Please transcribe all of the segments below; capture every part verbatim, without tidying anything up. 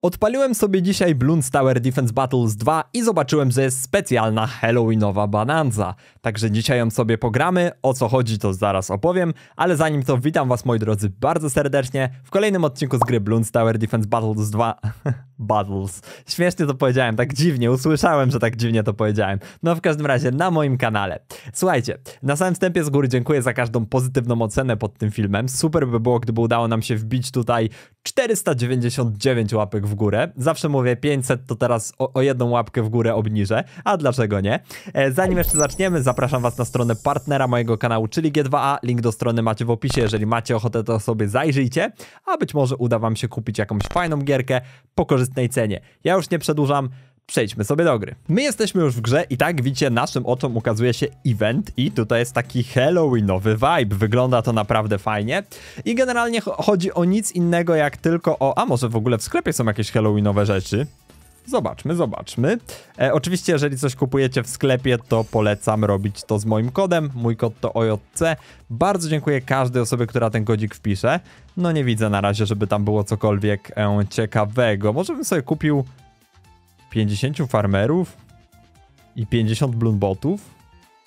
Odpaliłem sobie dzisiaj Bloons Tower Defense Battles dwa i zobaczyłem, że jest specjalna halloweenowa bonanza. Także dzisiaj ją sobie pogramy, o co chodzi to zaraz opowiem, ale zanim to witam was moi drodzy bardzo serdecznie w kolejnym odcinku z gry Bloons Tower Defense Battles dwa. Battles. Śmiesznie to powiedziałem, tak dziwnie, usłyszałem, że tak dziwnie to powiedziałem. No w każdym razie na moim kanale. Słuchajcie, na samym wstępie z góry dziękuję za każdą pozytywną ocenę pod tym filmem. Super by było, gdyby udało nam się wbić tutaj czterysta dziewięćdziesiąt dziewięć łapek w górę. Zawsze mówię pięćset, to teraz o, o jedną łapkę w górę obniżę, a dlaczego nie? E, zanim jeszcze zaczniemy, zapraszam was na stronę partnera mojego kanału, czyli G dwa A. Link do strony macie w opisie, jeżeli macie ochotę, to sobie zajrzyjcie, a być może uda wam się kupić jakąś fajną gierkę po korzystnej cenie. Ja już nie przedłużam, przejdźmy sobie do gry. My jesteśmy już w grze i tak widzicie, naszym oczom ukazuje się event i tutaj jest taki halloweenowy vibe. Wygląda to naprawdę fajnie i generalnie chodzi o nic innego jak tylko o... A może w ogóle w sklepie są jakieś halloweenowe rzeczy? Zobaczmy, zobaczmy. E, oczywiście, jeżeli coś kupujecie w sklepie, to polecam robić to z moim kodem. Mój kod to O J C. Bardzo dziękuję każdej osobie, która ten kodzik wpisze. No nie widzę na razie, żeby tam było cokolwiek e, ciekawego. Może bym sobie kupił pięćdziesięciu farmerów i pięćdziesiąt bloonbotów.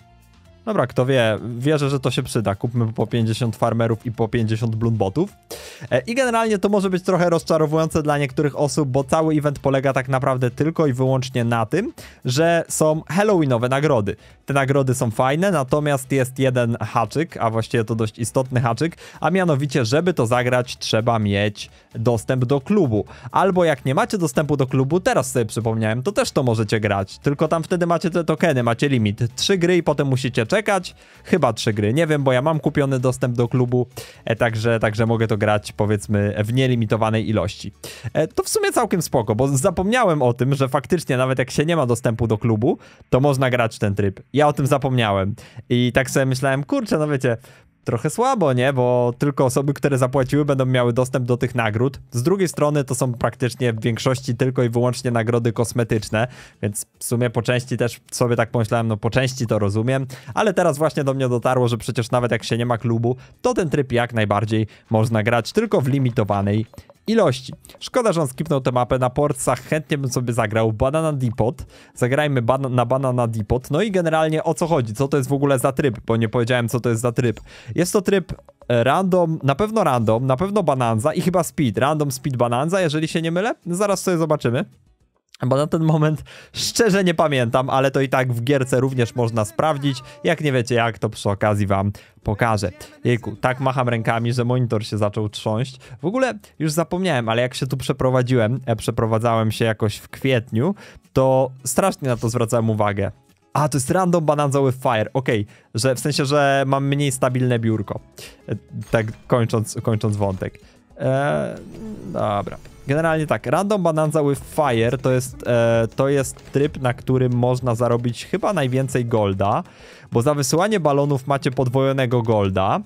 Dobra, kto wie, wierzę, że to się przyda. Kupmy po pięćdziesiąt farmerów i po pięćdziesiąt bloonbotów. E, I generalnie to może być trochę rozczarowujące dla niektórych osób, bo cały event polega tak naprawdę tylko i wyłącznie na tym, że są halloweenowe nagrody. Te nagrody są fajne, natomiast jest jeden haczyk, a właściwie to dość istotny haczyk, a mianowicie, żeby to zagrać, trzeba mieć dostęp do klubu. Albo jak nie macie dostępu do klubu, teraz sobie przypomniałem, to też to możecie grać, tylko tam wtedy macie te tokeny, macie limit. Trzy gry i potem musicie czekać. Czekać, chyba trzy gry, nie wiem, bo ja mam kupiony dostęp do klubu, e, także, także mogę to grać powiedzmy w nielimitowanej ilości. E, to w sumie całkiem spoko, bo zapomniałem o tym, że faktycznie nawet jak się nie ma dostępu do klubu, to można grać ten tryb. Ja o tym zapomniałem i tak sobie myślałem, kurczę, no wiecie, trochę słabo, nie? Bo tylko osoby, które zapłaciły, będą miały dostęp do tych nagród. Z drugiej strony to są praktycznie w większości tylko i wyłącznie nagrody kosmetyczne, więc w sumie po części też sobie tak pomyślałem, no po części to rozumiem, ale teraz właśnie do mnie dotarło, że przecież nawet jak się nie ma klubu, to ten tryb jak najbardziej można grać tylko w limitowanej ilości. Szkoda, że on skipnął tę mapę. Na portsach chętnie bym sobie zagrał Banana Depot. Zagrajmy bana na Banana Depot. No i generalnie o co chodzi? Co to jest w ogóle za tryb? Bo nie powiedziałem, co to jest za tryb. Jest to tryb random, na pewno random, na pewno bonanza i chyba speed. Random, speed, bonanza, jeżeli się nie mylę. Zaraz sobie zobaczymy. Bo na ten moment szczerze nie pamiętam, ale to i tak w gierce również można sprawdzić. Jak nie wiecie jak, to przy okazji wam pokażę. Jejku, tak macham rękami, że monitor się zaczął trząść. W ogóle już zapomniałem, ale jak się tu przeprowadziłem, e, przeprowadzałem się jakoś w kwietniu, to strasznie na to zwracałem uwagę. A, to jest random bonanza with fire, okej, okay. Że w sensie, że mam mniej stabilne biurko. E, tak kończąc, kończąc wątek. Eee, dobra. Generalnie tak, Random Bonanza with Fire to jest, e, to jest tryb, na którym można zarobić chyba najwięcej golda, bo za wysyłanie balonów macie podwojonego golda.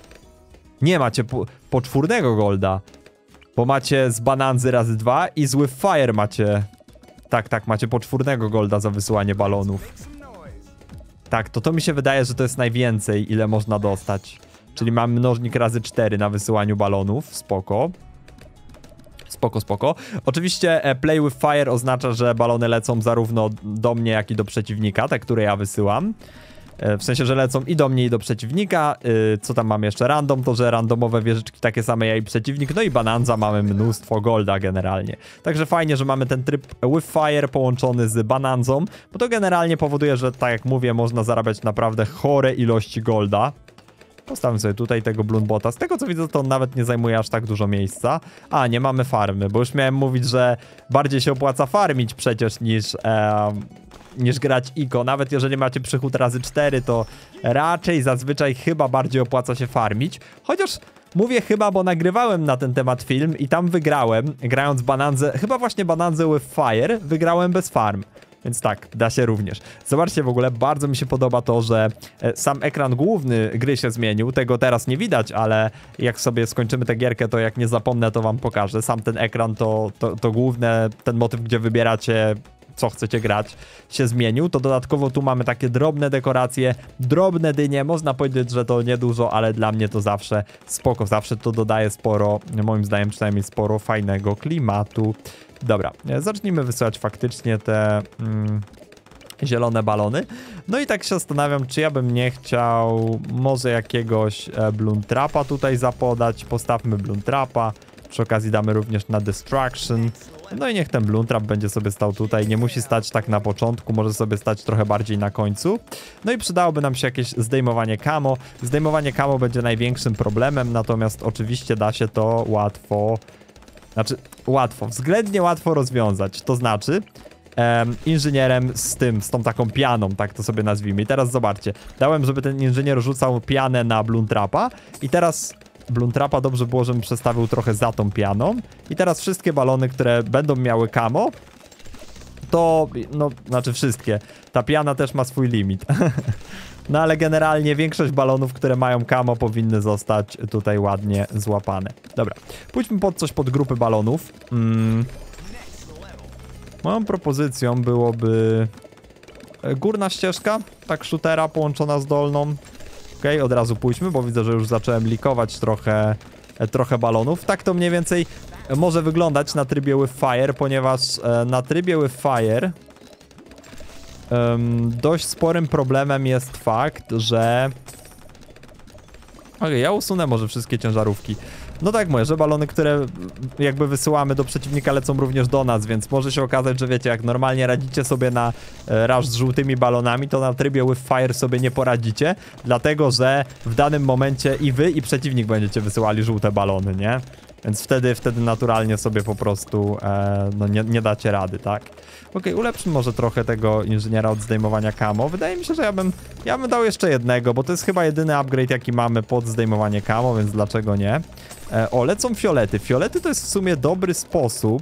Nie, macie po, poczwórnego golda, bo macie z Bananzy razy dwa i z with Fire macie... Tak, tak, macie poczwórnego golda za wysyłanie balonów. Tak, to to mi się wydaje, że to jest najwięcej, ile można dostać. Czyli mamy mnożnik razy cztery na wysyłaniu balonów, spoko. Spoko, spoko. Oczywiście e, play with fire oznacza, że balony lecą zarówno do mnie, jak i do przeciwnika, te, które ja wysyłam. E, w sensie, że lecą i do mnie, i do przeciwnika. E, co tam mam jeszcze? Random, to że randomowe wieżyczki takie same ja i przeciwnik. No i Bananza mamy mnóstwo golda generalnie. Także fajnie, że mamy ten tryb with fire połączony z Bananzą, bo to generalnie powoduje, że tak jak mówię, można zarabiać naprawdę chore ilości golda. Postawmy sobie tutaj tego bloonbota. Z tego co widzę, to on nawet nie zajmuje aż tak dużo miejsca. A, nie mamy farmy, bo już miałem mówić, że bardziej się opłaca farmić przecież niż, e, niż grać iko. Nawet jeżeli macie przychód razy cztery, to raczej zazwyczaj chyba bardziej opłaca się farmić. Chociaż mówię chyba, bo nagrywałem na ten temat film i tam wygrałem, grając Bananzę, chyba właśnie Bananzę with Fire, wygrałem bez farm. Więc tak, da się również. Zobaczcie w ogóle, bardzo mi się podoba to, że sam ekran główny gry się zmienił. Tego teraz nie widać, ale jak sobie skończymy tę gierkę, to jak nie zapomnę, to wam pokażę. Sam ten ekran to, to, to główne, ten motyw, gdzie wybieracie co chcecie grać, się zmienił. To dodatkowo tu mamy takie drobne dekoracje, drobne dynie. Można powiedzieć, że to niedużo, ale dla mnie to zawsze spoko. Zawsze to dodaje sporo, moim zdaniem przynajmniej sporo fajnego klimatu. Dobra, zacznijmy wysyłać faktycznie te mm, zielone balony. No i tak się zastanawiam, czy ja bym nie chciał może jakiegoś e, Bloom Trapa tutaj zapodać. Postawmy Bloom Trapa. Przy okazji damy również na Destruction. No i niech ten Bloom Trap będzie sobie stał tutaj. Nie musi stać tak na początku, może sobie stać trochę bardziej na końcu. No i przydałoby nam się jakieś zdejmowanie camo. Zdejmowanie camo będzie największym problemem, natomiast oczywiście da się to łatwo... Znaczy, łatwo, względnie łatwo rozwiązać. To znaczy, um, inżynierem z tym, z tą taką pianą, tak to sobie nazwijmy. I teraz zobaczcie, dałem, żeby ten inżynier rzucał pianę na Bloom Trapa i teraz... Bloom Trapa dobrze było, żebym przestawił trochę za tą pianą. I teraz wszystkie balony, które będą miały camo, to, no, znaczy wszystkie. Ta piana też ma swój limit. No ale generalnie większość balonów, które mają camo, powinny zostać tutaj ładnie złapane. Dobra, pójdźmy pod coś pod grupy balonów. Mm. Moją propozycją byłoby górna ścieżka, tak shootera połączona z dolną. Okej, okay, od razu pójdźmy, bo widzę, że już zacząłem likować trochę, trochę balonów. Tak to mniej więcej może wyglądać na trybie with fire, ponieważ e, na trybie with fire um, dość sporym problemem jest fakt, że... Okej, okay, ja usunę może wszystkie ciężarówki. No tak mówię, że balony, które jakby wysyłamy do przeciwnika, lecą również do nas, więc może się okazać, że wiecie, jak normalnie radzicie sobie na e, rush z żółtymi balonami, to na trybie with fire sobie nie poradzicie, dlatego że w danym momencie i wy, i przeciwnik będziecie wysyłali żółte balony, nie? Więc wtedy, wtedy naturalnie sobie po prostu e, no nie, nie dacie rady, tak? Okej, okay, ulepszymy może trochę tego inżyniera od zdejmowania camo. Wydaje mi się, że ja bym, ja bym dał jeszcze jednego, bo to jest chyba jedyny upgrade, jaki mamy pod zdejmowanie camo, więc dlaczego nie? E, o, lecą fiolety. Fiolety to jest w sumie dobry sposób.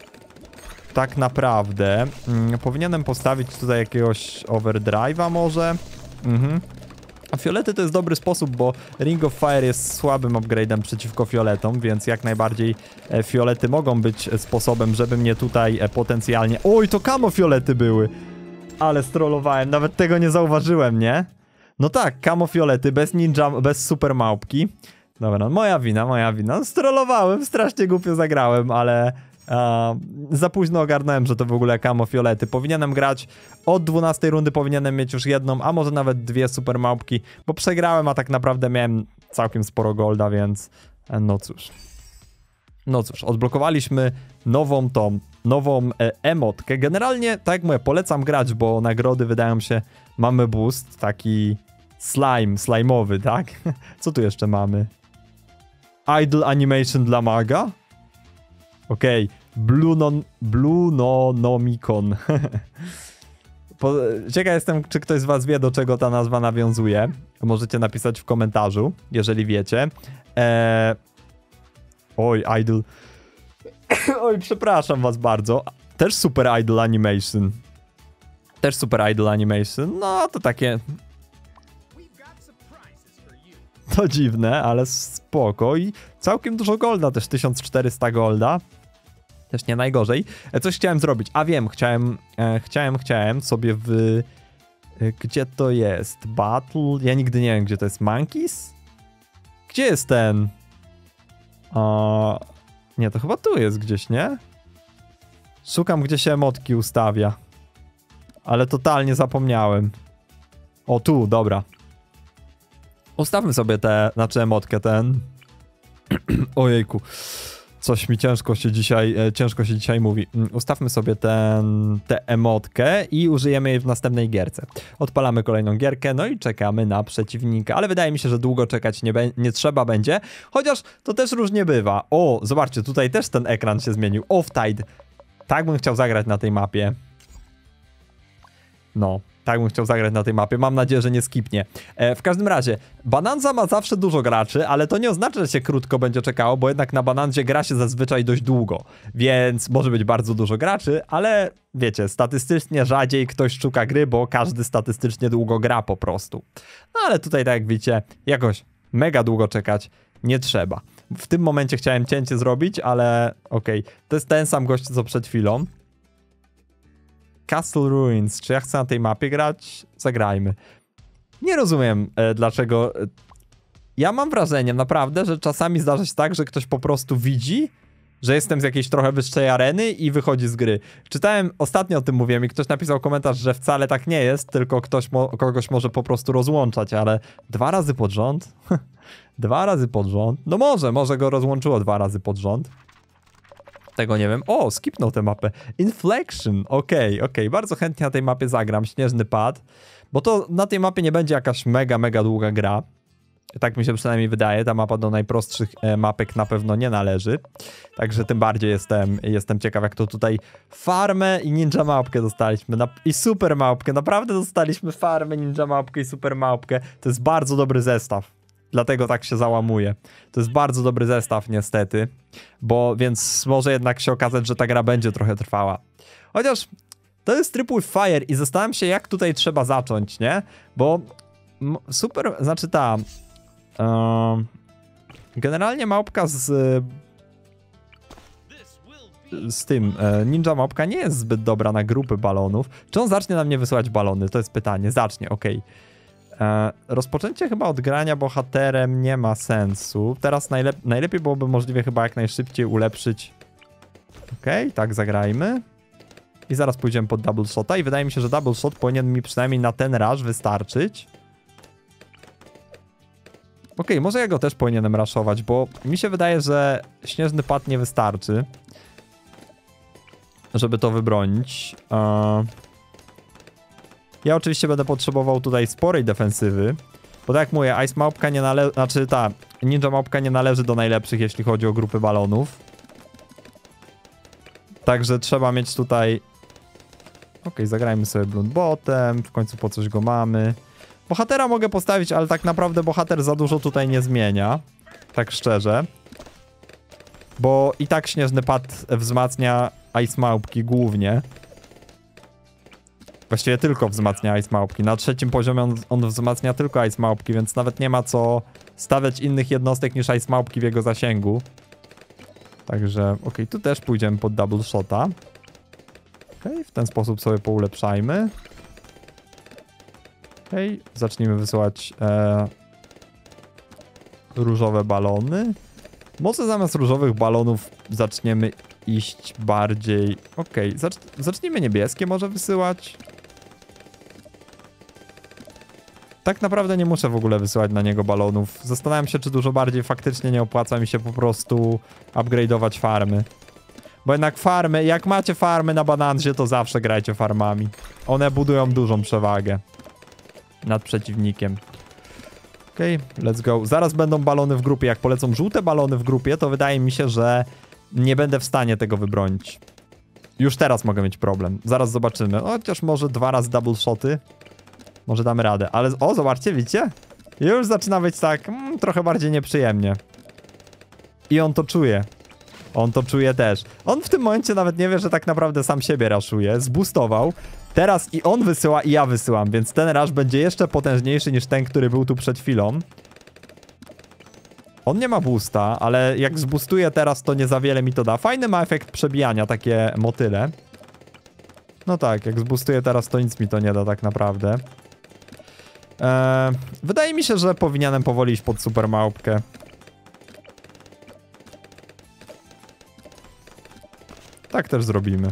Tak naprawdę. Mm, powinienem postawić tutaj jakiegoś overdrive'a może. Mhm. A fiolety to jest dobry sposób, bo Ring of Fire jest słabym upgrade'em przeciwko fioletom, więc jak najbardziej e, fiolety mogą być sposobem, żeby mnie tutaj e, potencjalnie... Oj, to camo fiolety były! Ale strollowałem, nawet tego nie zauważyłem, nie? No tak, camo fiolety, bez ninja, bez super małpki. Dobra, no moja wina, moja wina. Strollowałem, strasznie głupio zagrałem, ale... Uh, za późno ogarnąłem, że to w ogóle camo fiolety. Powinienem grać od dwunastej rundy, powinienem mieć już jedną, a może nawet dwie super małpki, bo przegrałem, a tak naprawdę miałem całkiem sporo golda, więc no cóż. No cóż, odblokowaliśmy nową tą, nową e, emotkę. Generalnie, tak jak mówię, polecam grać, bo nagrody wydają się, mamy boost, taki slime, slime'owy, tak? Co tu jeszcze mamy? Idle animation dla maga? Okej, okay. Blunon, Blunonomicon. Po, ciekaw jestem, czy ktoś z was wie, do czego ta nazwa nawiązuje. Możecie napisać w komentarzu, jeżeli wiecie. Eee... Oj, idle. Oj, przepraszam was bardzo. Też super idle animation. Też super idle animation. No, to takie... To dziwne, ale spoko. I całkiem dużo golda, też tysiąc czterysta golda. Też nie najgorzej. Coś chciałem zrobić. A wiem, chciałem, e, chciałem, chciałem sobie w... E, gdzie to jest? Battle? Ja nigdy nie wiem, gdzie to jest. Monkeys? Gdzie jest ten? A... Nie, to chyba tu jest gdzieś, nie? Szukam, gdzie się emotki ustawia. Ale totalnie zapomniałem. O, tu, dobra. Ustawmy sobie tę, znaczy emotkę, ten... Ojejku. Coś mi ciężko się dzisiaj, e, ciężko się dzisiaj mówi. Ustawmy sobie ten, tę emotkę i użyjemy jej w następnej gierce. Odpalamy kolejną gierkę, no i czekamy na przeciwnika. Ale wydaje mi się, że długo czekać nie, nie trzeba będzie. Chociaż to też różnie bywa. O, zobaczcie, tutaj też ten ekran się zmienił. Off-tide. Tak bym chciał zagrać na tej mapie. No. Tak bym chciał zagrać na tej mapie. Mam nadzieję, że nie skipnie. E, w każdym razie, Bananza ma zawsze dużo graczy, ale to nie oznacza, że się krótko będzie czekało, bo jednak na Bananzie gra się zazwyczaj dość długo. Więc może być bardzo dużo graczy, ale wiecie, statystycznie rzadziej ktoś szuka gry, bo każdy statystycznie długo gra po prostu. No ale tutaj, tak jak widzicie, jakoś mega długo czekać nie trzeba. W tym momencie chciałem cięcie zrobić, ale okej. Okay. To jest ten sam gość, co przed chwilą. Castle Ruins. Czy ja chcę na tej mapie grać? Zagrajmy. Nie rozumiem, e, dlaczego... Ja mam wrażenie, naprawdę, że czasami zdarza się tak, że ktoś po prostu widzi że jestem z jakiejś trochę wyższej areny i wychodzi z gry. Czytałem, ostatnio o tym mówiłem i ktoś napisał komentarz, że wcale tak nie jest, tylko ktoś mo kogoś może po prostu rozłączać, ale dwa razy pod rząd? Dwa razy pod rząd? No może, może go rozłączyło dwa razy pod rząd. Tego nie wiem. O, skipnął tę mapę. Inflection, okej, okay, okej, okay. Bardzo chętnie na tej mapie zagram, śnieżny pad, bo to na tej mapie nie będzie jakaś mega, mega długa gra. Tak mi się przynajmniej wydaje, ta mapa do najprostszych e, mapek na pewno nie należy. Także tym bardziej jestem, jestem ciekaw, jak to tutaj farmę i ninja małpkę dostaliśmy. Na, I super małpkę, naprawdę dostaliśmy farmę, ninja małpkę i super małpkę. To jest bardzo dobry zestaw. Dlatego tak się załamuje. To jest bardzo dobry zestaw niestety. Bo więc może jednak się okazać, że ta gra będzie trochę trwała. Chociaż to jest Triple Fire i zastanawiam się, jak tutaj trzeba zacząć, nie? Bo super, znaczy ta... Uh, generalnie małpka z z tym uh, ninja małpka nie jest zbyt dobra na grupy balonów. Czy on zacznie na mnie wysyłać balony? To jest pytanie. Zacznie, okej. Okay. Uh, rozpoczęcie chyba od grania bohaterem nie ma sensu. Teraz najlep najlepiej byłoby możliwie chyba jak najszybciej ulepszyć. Okej, okay, tak zagrajmy. I zaraz pójdziemy pod double shota i wydaje mi się, że double shot powinien mi przynajmniej na ten rush wystarczyć. Okej, okay, może ja go też powinienem raszować, bo mi się wydaje, że śnieżny pad nie wystarczy, żeby to wybronić. Uh... Ja oczywiście będę potrzebował tutaj sporej defensywy, bo tak jak mówię, Ice Małpka nie należy, znaczy ta Ninja Małpka nie należy do najlepszych, jeśli chodzi o grupy balonów. Także trzeba mieć tutaj... Okej, okay, zagrajmy sobie Blunt Botem, w końcu po coś go mamy. Bohatera mogę postawić, ale tak naprawdę bohater za dużo tutaj nie zmienia. Tak szczerze. Bo i tak śnieżny pad wzmacnia Ice Małpki głównie. Właściwie tylko wzmacnia Ice Małpki. Na trzecim poziomie on, on wzmacnia tylko Ice Małpki, więc nawet nie ma co stawiać innych jednostek niż Ice Małpki w jego zasięgu. Także, okej, okay, tu też pójdziemy pod double shota. Okej, okay, w ten sposób sobie poulepszajmy. Okej, okay, zacznijmy wysyłać e, różowe balony. Może zamiast różowych balonów zaczniemy iść bardziej... Okej, okay, zacz, zacznijmy niebieskie może wysyłać. Tak naprawdę nie muszę w ogóle wysyłać na niego balonów. Zastanawiam się, czy dużo bardziej faktycznie nie opłaca mi się po prostu upgrade'ować farmy. Bo jednak farmy, jak macie farmy na bananzie, to zawsze grajcie farmami. One budują dużą przewagę nad przeciwnikiem. Okej, okay, let's go. Zaraz będą balony w grupie. Jak polecą żółte balony w grupie, to wydaje mi się, że nie będę w stanie tego wybronić. Już teraz mogę mieć problem. Zaraz zobaczymy. Chociaż może dwa razy double shoty. Może damy radę. Ale o, zobaczcie, widzicie? Już zaczyna być tak mm, trochę bardziej nieprzyjemnie. I on to czuje. On to czuje też. On w tym momencie nawet nie wie, że tak naprawdę sam siebie raszuje. Zboostował. Teraz i on wysyła, i ja wysyłam, więc ten rush będzie jeszcze potężniejszy niż ten, który był tu przed chwilą. On nie ma boosta, ale jak zboostuje teraz, to nie za wiele mi to da. Fajny ma efekt przebijania, takie motyle. No tak, jak zboostuje teraz, to nic mi to nie da tak naprawdę. Eee, wydaje mi się, że powinienem powoli iść pod super małpkę. Tak też zrobimy.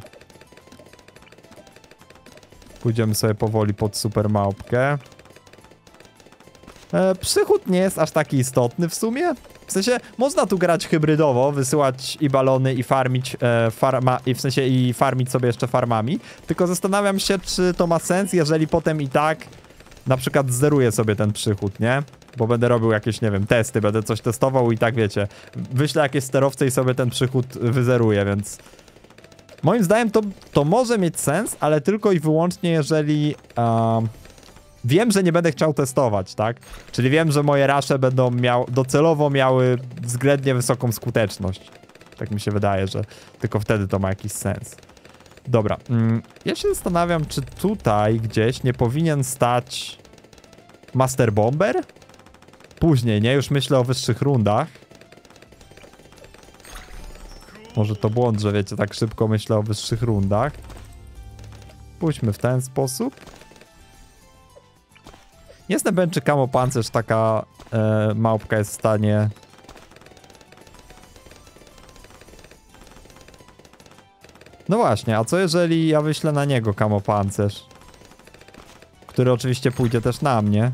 Pójdziemy sobie powoli pod super małpkę. E, przychód nie jest aż taki istotny w sumie. W sensie, można tu grać hybrydowo, wysyłać i balony, i farmić e, farma, i w sensie i farmić sobie jeszcze farmami. Tylko zastanawiam się, czy to ma sens, jeżeli potem i tak na przykład zeruję sobie ten przychód, nie? Bo będę robił jakieś, nie wiem, testy, będę coś testował i tak wiecie, wyślę jakieś sterowce i sobie ten przychód wyzeruję, więc... Moim zdaniem to, to może mieć sens, ale tylko i wyłącznie jeżeli um, wiem, że nie będę chciał testować, tak? Czyli wiem, że moje rusze będą miał, docelowo miały względnie wysoką skuteczność. Tak mi się wydaje, że tylko wtedy to ma jakiś sens. Dobra, mm, ja się zastanawiam, czy tutaj gdzieś nie powinien stać Master Bomber? Później, nie? Już myślę o wyższych rundach. Może to błąd, że wiecie, tak szybko myślę o wyższych rundach. Pójdźmy w ten sposób. Nie jestem pewien, czy Camo Pancerz taka e, małpka jest w stanie No właśnie, a co jeżeli ja wyślę na niego kamopancerz? Który oczywiście pójdzie też na mnie.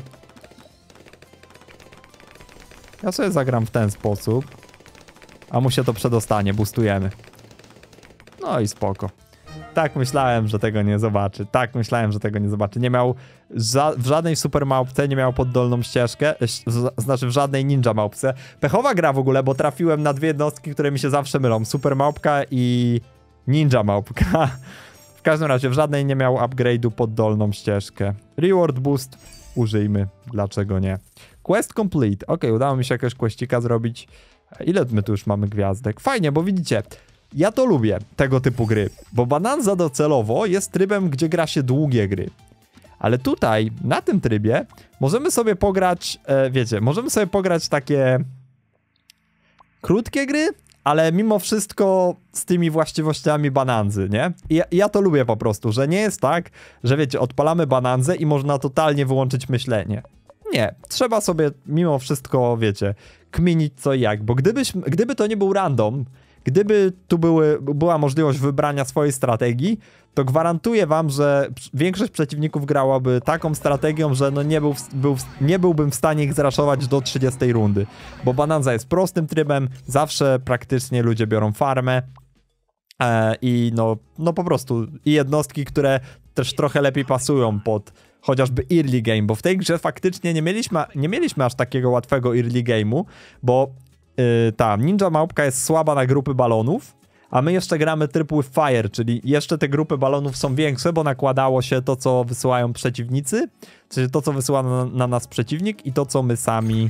Ja sobie zagram w ten sposób. A mu się to przedostanie, boostujemy. No i spoko. Tak myślałem, że tego nie zobaczy. Tak myślałem, że tego nie zobaczy. Nie miał ża w żadnej super małpce, nie miał poddolną ścieżkę. Znaczy w żadnej ninja małpce. Pechowa gra w ogóle, bo trafiłem na dwie jednostki, które mi się zawsze mylą. Super małpka i ninja małpka. W każdym razie w żadnej nie miał upgrade'u poddolną ścieżkę. Reward boost użyjmy. Dlaczego nie? Quest complete. Ok, udało mi się jakiegoś questika zrobić. Ile my tu już mamy gwiazdek? Fajnie, bo widzicie, ja to lubię, tego typu gry, bo Bonanza docelowo jest trybem, gdzie gra się długie gry. Ale tutaj, na tym trybie, możemy sobie pograć, e, wiecie, możemy sobie pograć takie krótkie gry, ale mimo wszystko z tymi właściwościami Bonanzy, nie? I ja, ja to lubię po prostu, że nie jest tak, że wiecie, odpalamy Bonanzę i można totalnie wyłączyć myślenie. Nie, trzeba sobie mimo wszystko, wiecie, kminić co i jak, bo gdybyś, gdyby to nie był random, gdyby tu były, była możliwość wybrania swojej strategii, to gwarantuję wam, że większość przeciwników grałaby taką strategią, że no nie, był, był, nie byłbym w stanie ich zraszować do trzydziestej rundy, bo Bonanza jest prostym trybem, zawsze praktycznie ludzie biorą farmę e, i no, no po prostu i jednostki, które też trochę lepiej pasują pod chociażby early game, bo w tej grze faktycznie nie mieliśmy, nie mieliśmy aż takiego łatwego early game'u, bo yy, ta ninja małpka jest słaba na grupy balonów, a my jeszcze gramy tryb with fire, czyli jeszcze te grupy balonów są większe, bo nakładało się to, co wysyłają przeciwnicy, czyli to, co wysyła na, na nas przeciwnik i to, co my sami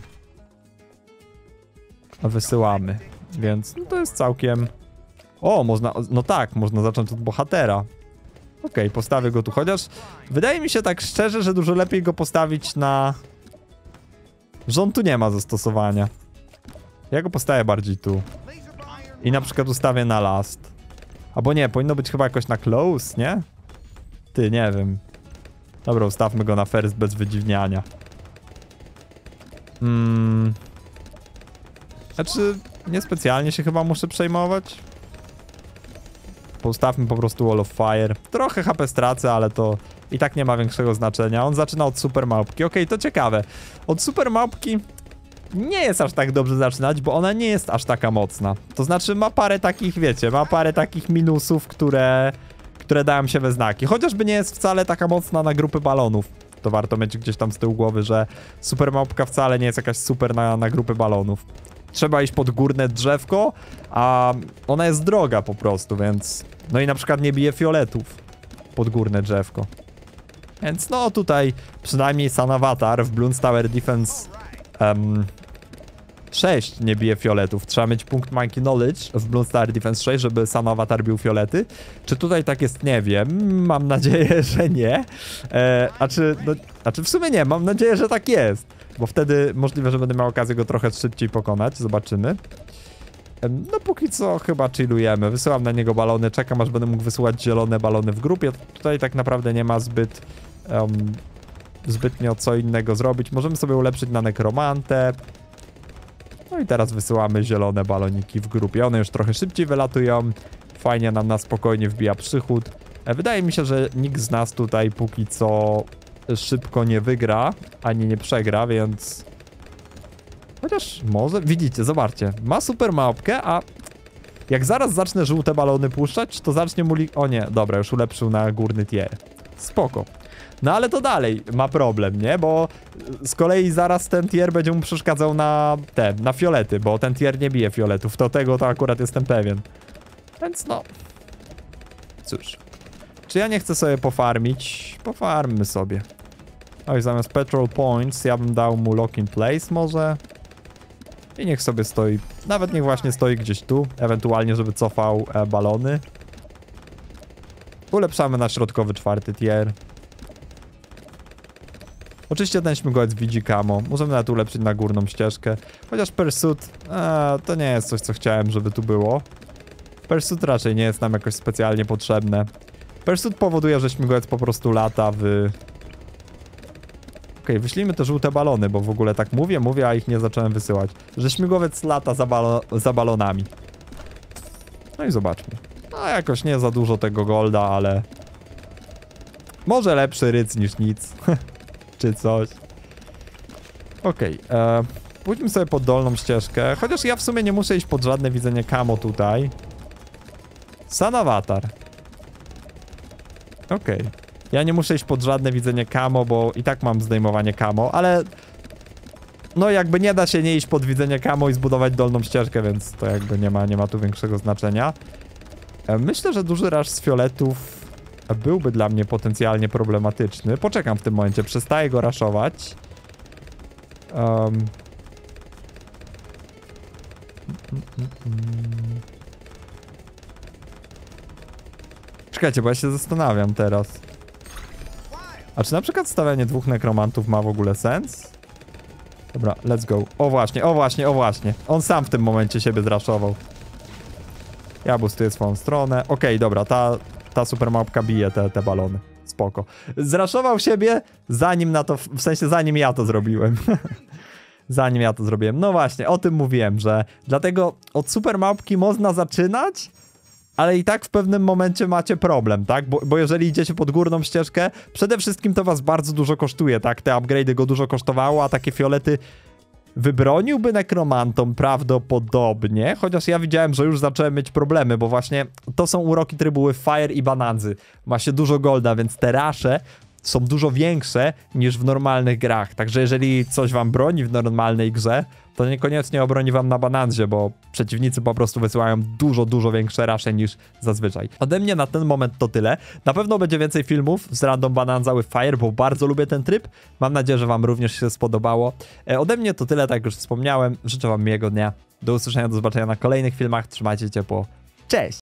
wysyłamy. Więc no to jest całkiem... O, można... No tak, można zacząć od bohatera. Okej, okay, postawię go tu, chociaż wydaje mi się tak szczerze, że dużo lepiej go postawić na... Że on tu nie ma zastosowania. Ja go postawię bardziej tu. I na przykład ustawię na last. Albo nie, powinno być chyba jakoś na close, nie? Ty, nie wiem. Dobra, ustawmy go na first bez wydziwniania. Hmm... Znaczy, niespecjalnie się chyba muszę przejmować. Postawmy po prostu Wall of Fire. Trochę H P stracę, ale to i tak nie ma większego znaczenia. On zaczyna od super małpki. Okej, okay, to ciekawe. Od super małpki nie jest aż tak dobrze zaczynać, bo ona nie jest aż taka mocna. To znaczy ma parę takich, wiecie, ma parę takich minusów, które, które dają się we znaki. Chociażby nie jest wcale taka mocna na grupy balonów. To warto mieć gdzieś tam z tyłu głowy, że super małpka wcale nie jest jakaś super na, na grupy balonów. Trzeba iść pod górne drzewko, a ona jest droga po prostu, więc... No i na przykład nie bije fioletów pod górne drzewko. Więc no tutaj przynajmniej Sun Avatar w Bloons Tower Defense um, sześć nie bije fioletów. Trzeba mieć punkt Monkey Knowledge w Bloons Tower Defense sześć, żeby Sun Avatar bił fiolety. Czy tutaj tak jest? Nie wiem. Mam nadzieję, że nie. E, a, czy, no, a czy w sumie nie? Mam nadzieję, że tak jest. Bo wtedy możliwe, że będę miał okazję go trochę szybciej pokonać. Zobaczymy. No póki co chyba chillujemy. Wysyłam na niego balony. Czekam, aż będę mógł wysyłać zielone balony w grupie. Tutaj tak naprawdę nie ma zbyt... Um, zbytnio co innego zrobić. Możemy sobie ulepszyć na nekromantę. No i teraz wysyłamy zielone baloniki w grupie. One już trochę szybciej wylatują. Fajnie nam na spokojnie wbija przychód. Wydaje mi się, że nikt z nas tutaj póki co szybko nie wygra, ani nie przegra, więc... Chociaż może... Widzicie, zobaczcie. Ma super małpkę, a jak zaraz zacznę żółte balony puszczać, to zacznie mu... Li... O nie, dobra, już ulepszył na górny tier. Spoko. No ale to dalej ma problem, nie? Bo z kolei zaraz ten tier będzie mu przeszkadzał na te, na fiolety, bo ten tier nie bije fioletów. To tego to akurat jestem pewien. Więc no... Cóż. Czy ja nie chcę sobie pofarmić? Pofarmmy sobie. Oj, zamiast petrol points ja bym dał mu lock in place może. I niech sobie stoi. Nawet niech właśnie stoi gdzieś tu. Ewentualnie, żeby cofał e, balony. Ulepszamy na środkowy czwarty tier. Oczywiście ten śmigłowiec widzi camo. Możemy nawet ulepszyć na górną ścieżkę. Chociaż Pursuit, e, to nie jest coś, co chciałem, żeby tu było. Pursuit raczej nie jest nam jakoś specjalnie potrzebne. Pursuit powoduje, że śmigłowiec po prostu lata w... Okej, okay, wyślijmy te żółte balony, bo w ogóle tak mówię, mówię, a ich nie zacząłem wysyłać. Że śmigłowiec lata za, balo za balonami. No i zobaczmy. No No jakoś nie za dużo tego golda, ale... Może lepszy ryc niż nic. Czy coś. Okej, okay, pójdźmy sobie pod dolną ścieżkę. Chociaż ja w sumie nie muszę iść pod żadne widzenie camo tutaj. Sun Avatar. Okej. Okay. Ja nie muszę iść pod żadne widzenie camo, bo i tak mam zdejmowanie camo, ale... No jakby nie da się nie iść pod widzenie camo i zbudować dolną ścieżkę, więc to jakby nie ma, nie ma tu większego znaczenia. Myślę, że duży rush z fioletów byłby dla mnie potencjalnie problematyczny. Poczekam w tym momencie, przestaję go raszować. Um. Czekajcie, bo ja się zastanawiam teraz. A czy na przykład stawianie dwóch nekromantów ma w ogóle sens? Dobra, let's go. O właśnie, o właśnie, o właśnie. On sam w tym momencie siebie zraszował. Ja boostuję swoją stronę. Okej, okay, dobra, ta, ta super mapka bije te, te balony. Spoko. Zraszował siebie, zanim na to, w sensie zanim ja to zrobiłem. Zanim ja to zrobiłem. No właśnie, o tym mówiłem, że dlatego od super mapki można zaczynać, ale i tak w pewnym momencie macie problem, tak? Bo, bo jeżeli idziecie pod górną ścieżkę, przede wszystkim to was bardzo dużo kosztuje, tak? Te upgrade'y go dużo kosztowało, a takie fiolety wybroniłby nekromantom prawdopodobnie, chociaż ja widziałem, że już zacząłem mieć problemy, bo właśnie to są uroki trybu Fire i Bananzy. Ma się dużo golda, więc te rasze są dużo większe niż w normalnych grach, także jeżeli coś wam broni w normalnej grze, to niekoniecznie obroni wam na Bananzie, bo przeciwnicy po prostu wysyłają dużo, dużo większe rasze niż zazwyczaj. Ode mnie na ten moment to tyle. Na pewno będzie więcej filmów z Random Bananza with Fire, bo bardzo lubię ten tryb. Mam nadzieję, że wam również się spodobało. E, ode mnie to tyle, tak jak już wspomniałem. Życzę wam miłego dnia. Do usłyszenia, do zobaczenia na kolejnych filmach. Trzymajcie się ciepło. Cześć!